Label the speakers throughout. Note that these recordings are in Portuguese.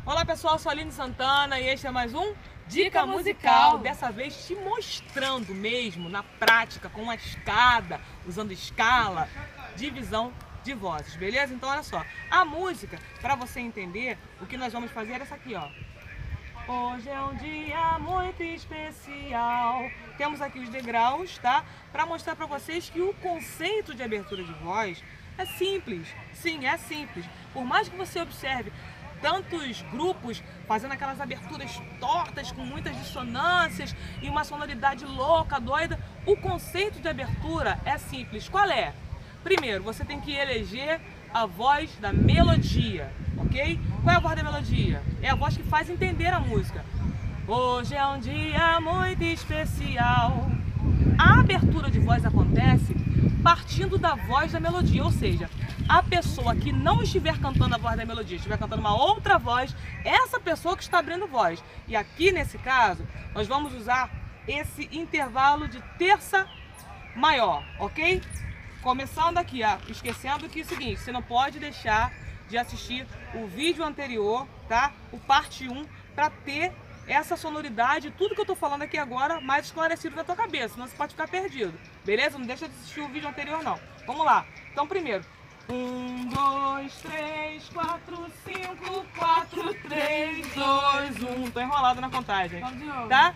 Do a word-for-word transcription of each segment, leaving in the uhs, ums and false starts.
Speaker 1: Olá pessoal, eu sou a Aline Santana e este é mais um Dica, Dica Musical. Musical. Dessa vez te mostrando mesmo, na prática, com uma escada, usando escala, divisão de vozes, beleza? Então olha só, a música, para você entender, o que nós vamos fazer é essa aqui, ó. Hoje é um dia muito especial. Temos aqui os degraus, tá? Para mostrar para vocês que o conceito de abertura de voz é simples. Sim, é simples. Por mais que você observe tantos grupos fazendo aquelas aberturas tortas com muitas dissonâncias e uma sonoridade louca, doida, o conceito de abertura é simples. Qual é? Primeiro, você tem que eleger a voz da melodia, ok? Qual é a voz da melodia? É a voz que faz entender a música. Hoje é um dia muito especial. A abertura de voz acontece partindo da voz da melodia, ou seja, a pessoa que não estiver cantando a voz da melodia, estiver cantando uma outra voz, essa pessoa que está abrindo voz. E aqui nesse caso, nós vamos usar esse intervalo de terça maior, ok? Começando aqui, ó, esquecendo que é o seguinte, você não pode deixar de assistir o vídeo anterior, tá? O parte um, para ter essa sonoridade, tudo que eu tô falando aqui agora, mais esclarecido na tua cabeça, senão você pode ficar perdido, beleza? Não deixa de assistir o vídeo anterior não. Vamos lá. Então primeiro, um, dois, três, quatro, cinco, quatro, três, dois, um. Tô enrolado na contagem, tá?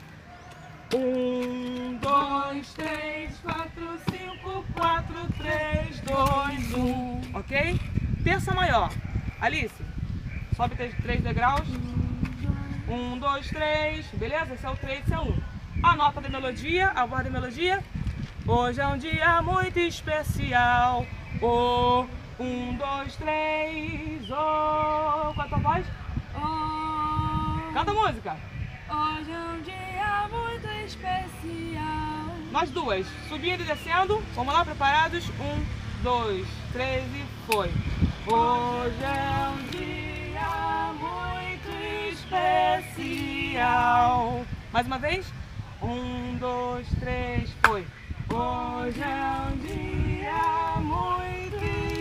Speaker 1: Um, dois, três, quatro, cinco, quatro, três, dois, um. Ok? Terça maior. Alice, sobe três, três degraus. Um, dois, três. Beleza? Esse é o três, esse é um. A nota da melodia, a voz da melodia. Hoje é um dia muito especial. Oh, um, dois, três. Oh. Qual é a tua voz?
Speaker 2: Oh.
Speaker 1: Canta a música.
Speaker 2: Hoje é um dia muito especial.
Speaker 1: Nós duas, subindo e descendo. Vamos lá, preparados? Um, dois, três e foi. Hoje é um dia muito especial. Mais uma vez. Um, dois, três, foi. Hoje é um dia muito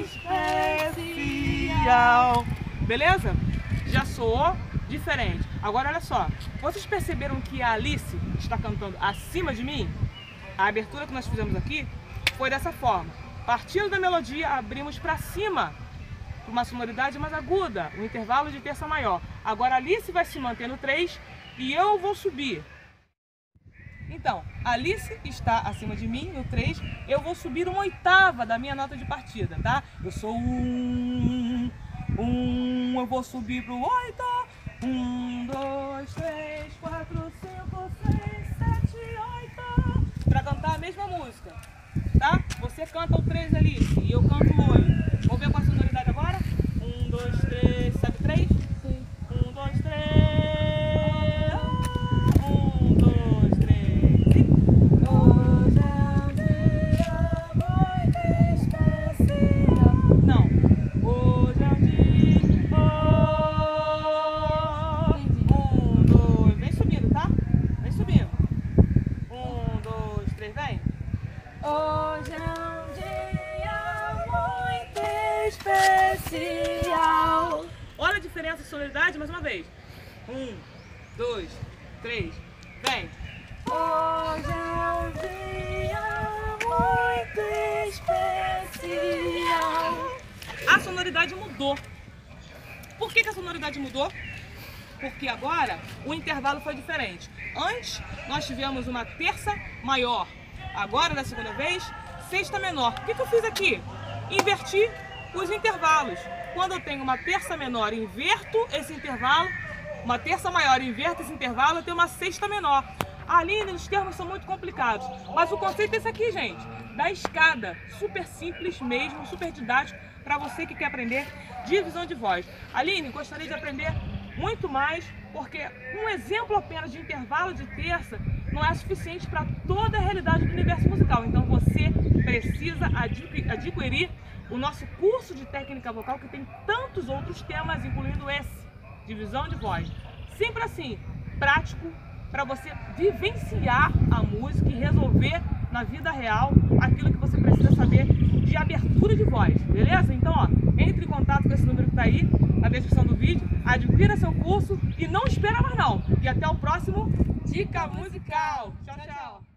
Speaker 1: especial. Beleza? Já soou diferente. Agora olha só, vocês perceberam que a Alice está cantando acima de mim? A abertura que nós fizemos aqui foi dessa forma. Partindo da melodia, abrimos para cima, para uma sonoridade mais aguda, um intervalo de terça maior. Agora a Alice vai se manter no três e eu vou subir. Então, a Alice está acima de mim no três, eu vou subir uma oitava da minha nota de partida, tá? Eu sou um, um, eu vou subir pro oito. Um, dois, três, quatro, cinco, seis, sete, oito. Pra cantar a mesma música, tá? Você canta o três ali e eu canto o oito. Vamos ver qual a sonoridade agora? Um, dois, três, sabe três?
Speaker 2: Sim.
Speaker 1: Um, dois, três. Um, dois, três. E...
Speaker 2: Hoje é um dia muito especial.
Speaker 1: Não. Hoje é um dia.
Speaker 2: Hoje é um dia muito especial.
Speaker 1: Olha a diferença de sonoridade, mais uma vez. Um, dois, três, vem.
Speaker 2: Hoje é um dia muito especial.
Speaker 1: A sonoridade mudou. Por que que a sonoridade mudou? Porque agora o intervalo foi diferente. Antes nós tivemos uma terça maior. Agora, da segunda vez, sexta menor. O que que eu fiz aqui? Inverti os intervalos. Quando eu tenho uma terça menor, inverto esse intervalo. Uma terça maior, inverto esse intervalo, eu tenho uma sexta menor. Ali, os termos são muito complicados. Mas o conceito é esse aqui, gente. Da escada. Super simples mesmo, super didático, para você que quer aprender divisão de voz. Aline, gostaria de aprender muito mais, porque um exemplo apenas de intervalo de terça não é suficiente para toda a realidade do universo musical. Então você precisa adquirir o nosso curso de técnica vocal, que tem tantos outros temas, incluindo esse, divisão de voz. Sempre assim, prático, para você vivenciar a música e resolver na vida real aquilo que você precisa saber de abertura de voz, beleza? Então, ó, entre em contato com esse número que tá aí na descrição do vídeo, adquira seu curso e não espera mais não. E até o próximo Dica Musical. Tchau, tchau.